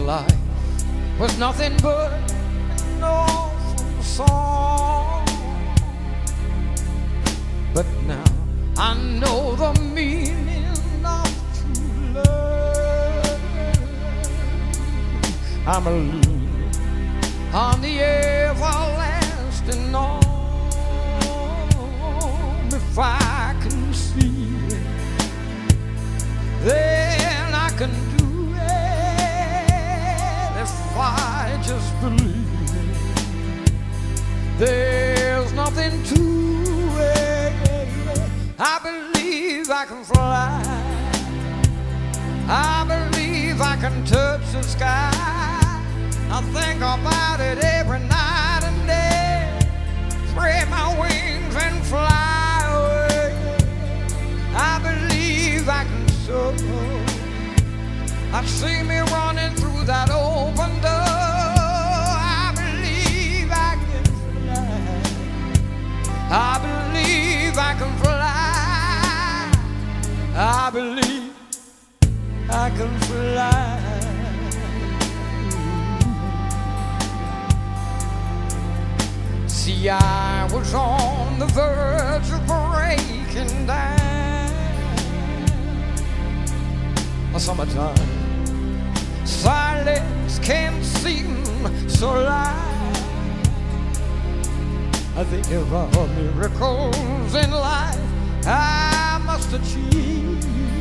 life was nothing but an awful song. But now I know the meaning of true love. I'm a leaning on the everlasting arm. If I can see it, then I can do it. If I just believe it, there's nothing to it. I believe I can fly. I believe I can touch the sky. I think about it every night and day. Spread my wings and fly away. I believe I can soar. I see me running through that open door. I believe I can fly. I believe I can fly. I believe I can fly. See, I was on the verge of breaking down. A summertime silence can seem so loud. I think of all miracles in life I must achieve.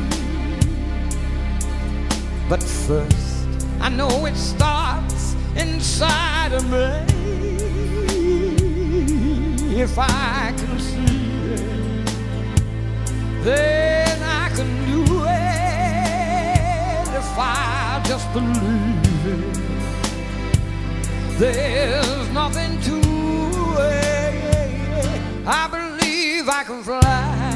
But first, I know it starts inside of me. If I can see it, then I can do it. If I just believe it, there's nothing to it. I believe I can fly.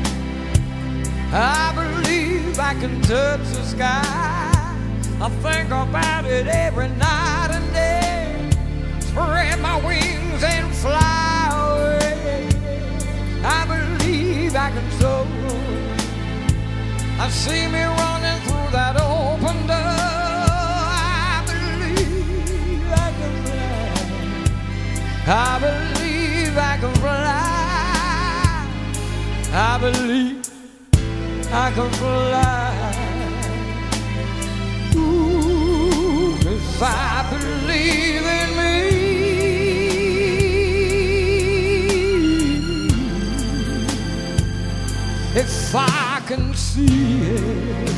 I believe I can touch the sky. I think about it every night and day. Spread my wings and fly away. I believe I can soar. I see me running through that open door. I believe I can fly. I believe I can fly. I believe I can fly. Ooh, 'cause I believe in me. If I can see it,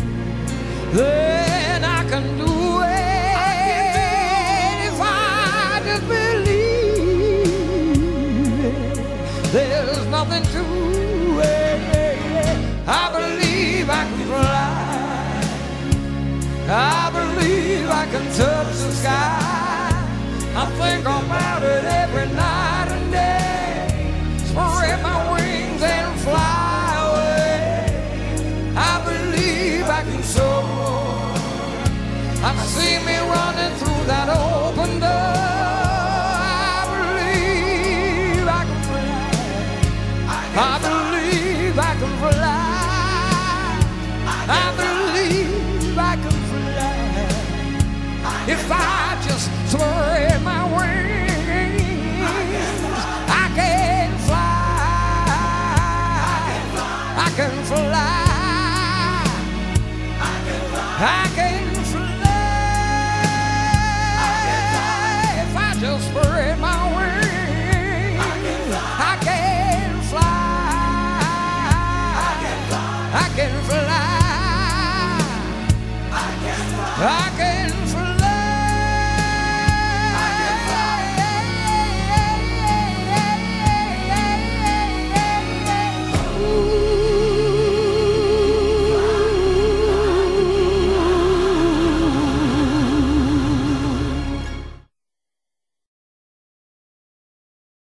then I can do it. If I just believe it, there's nothing to it. I believe I can fly. I believe I can touch the sky. I think about it every night and day. Spread my wings and fly away. I believe I can soar. I see me running through that open door. I believe I can fly. I believe I can fly. I believe I can fly. If I just spread my wings, I can fly. I can fly. I can fly. If I just spread my wings, I can fly. I can fly. I